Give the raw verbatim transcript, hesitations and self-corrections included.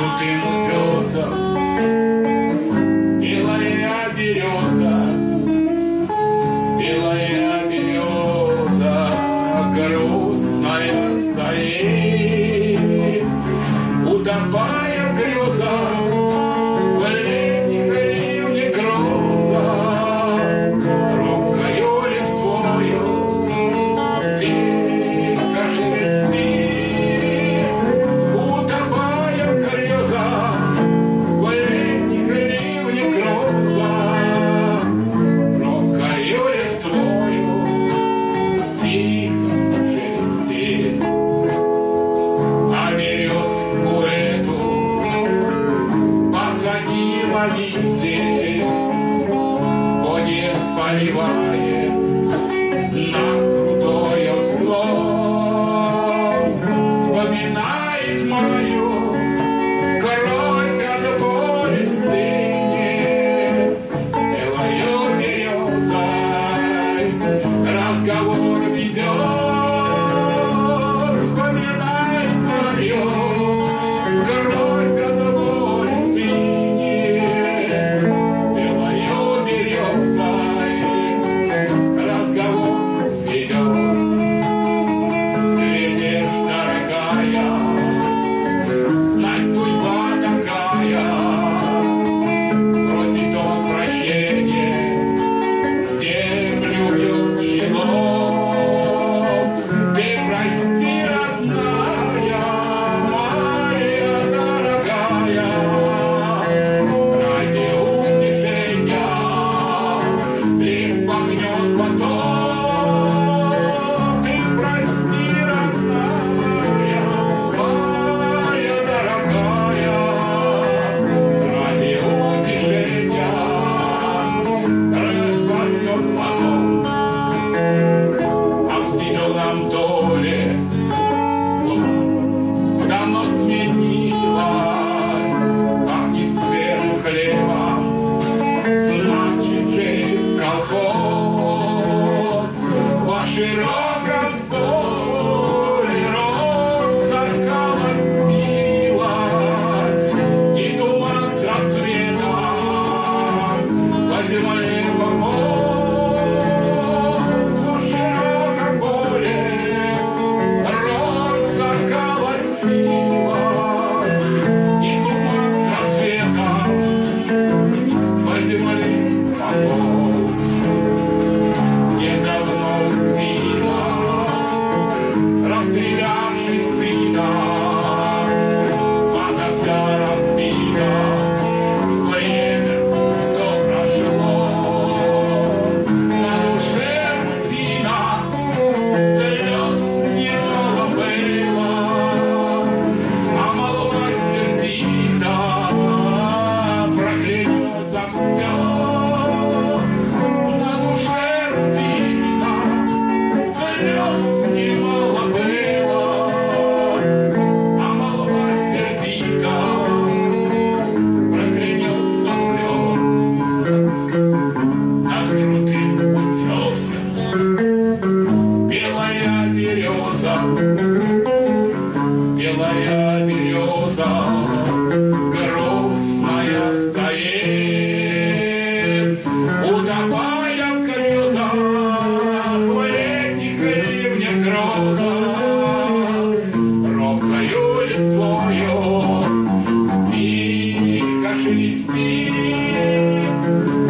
крутым утесом белая береза, белая береза грустная стоит, утопая в грезах. Ходит, поливает на крутой склон, вспоминает мою кровь от боли стынет, белою березой разговор ведет, вспоминает мою кровь от боли стынет. Широком поле роза колосила, и туман со светом по земле пополз. В широком поле роза колосила, и туман со светом по земле пополз. Недавно расстрелявший сына, вода вся разбита, время, что прошло. На душе рутина, слез немало было, а молва сердита проклянет за все. На душе рутина, слез немало было, а молва сердита проклянет за все. Над крутым утесом белая береза, белая береза грустная стоит, утопая в грезах, в летней ливне гроза, робкою листвою тихо шелестит.